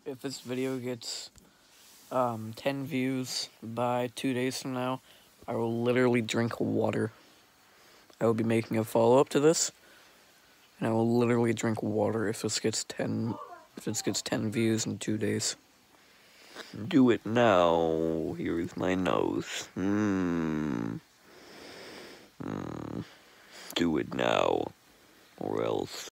If this video gets 10 views by 2 days from now, I will literally drink water. I will be making a follow-up to this, and I will literally drink water if this gets 10 views in 2 days. Do it now. Here is my nose. Do it now, or else.